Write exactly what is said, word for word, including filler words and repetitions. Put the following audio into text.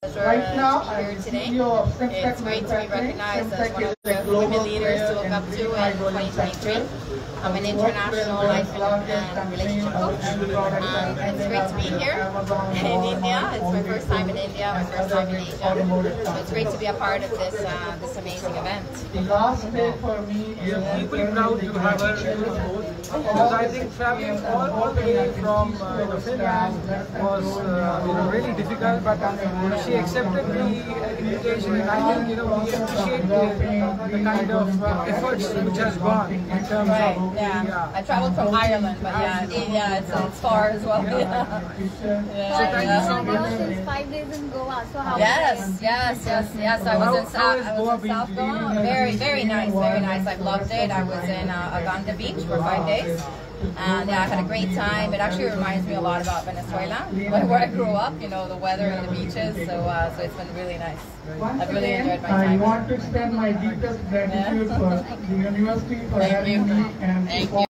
Right now, here today. It's great to be recognized as one of the women leaders to look up to in twenty twenty-three. I'm an international life and relationship coach. Um, it's great to be here in India. It's my first time in India, my first time in Asia. So it's great to be a part of this uh, this amazing event. The last day for me is equally proud to have her on board, because I think traveling all, all the way from uh, you know, Finland was uh, you know, really difficult, but she accepted the invitation, and I think you know we appreciate the, the kind of uh, efforts which has gone in terms Right, of yeah. yeah. I traveled from Ireland, but yeah, yeah, it's, it's far as well. Yeah. Yeah. So thank Yeah. you so much. Since five days in Goa, so how Yes, was it? yes, yes, yes. I was in South. I was in South Goa. Very, very nice, very nice. I've loved it. I was in uh, Aganda Beach for five days, and yeah, I had a great time. It actually reminds me a lot about Venezuela, where I grew up. You know, the weather and the beaches. So, uh, so it's been really nice. I've really enjoyed my time. I want to extend my deepest gratitude Yeah. for the university for Thank having you. me and Thank you.